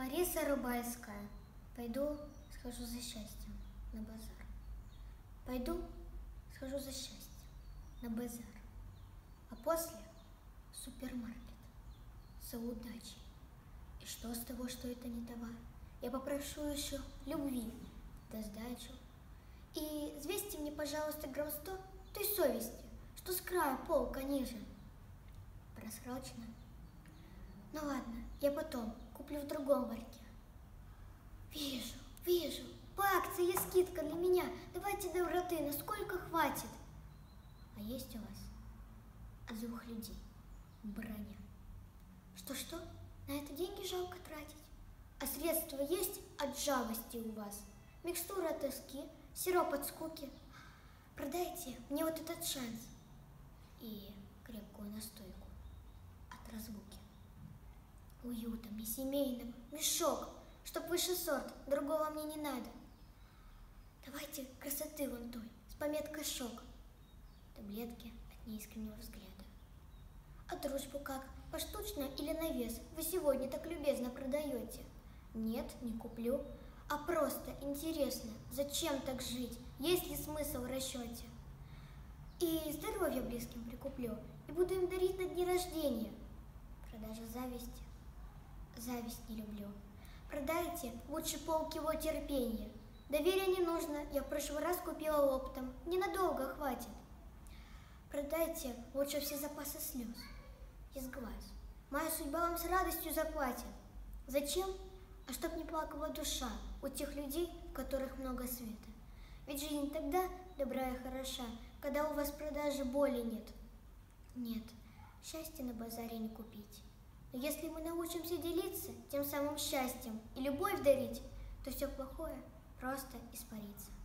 Лариса Рубальская. Пойду, схожу за счастьем на базар. Пойду, схожу за счастьем на базар. А после в супермаркет за удачей. И что с того, что это не товар? Я попрошу еще любви да сдачу. И взвесьте мне, пожалуйста, грамм 100 той совести, что с краю полка ниже. Просрочно? Ну ладно, я потом куплю в другом ларьке. Вижу, по акции есть скидка для меня. Давайте доброты, насколько хватит. А есть у вас от двух людей броня. Что? На это деньги жалко тратить. А средства есть от жалости у вас? Микстура от тоски, сироп от скуки. Продайте мне вот этот шанс и крепкую настойку от разлуки. Уюта мне семейного, мешок, чтоб выше сорт, другого мне не надо. Давайте красоты вон той, с пометкой «шок». Таблетки от неискреннего взгляда. А дружбу как? Поштучно или на вес? Вы сегодня так любезно продаете. Нет, не куплю. А просто интересно, зачем так жить? Есть ли смысл в расчете? И здоровье близким прикуплю, и буду им дарить на дни рождения. Продажа зависти. Зависть не люблю. Продайте лучше полкило терпения. Доверия не нужно, я в прошлый раз купила оптом. Ненадолго хватит. Продайте лучше все запасы слез из глаз. Моя судьба вам с радостью заплатит. Зачем? А чтоб не плакала душа у тех людей, в которых много света. Ведь жизнь тогда добра и хороша, когда у вас продажи боли нет. Нет, счастья на базаре не купить. Но если мы научимся делиться тем самым счастьем и любовь дарить, то все плохое просто испарится.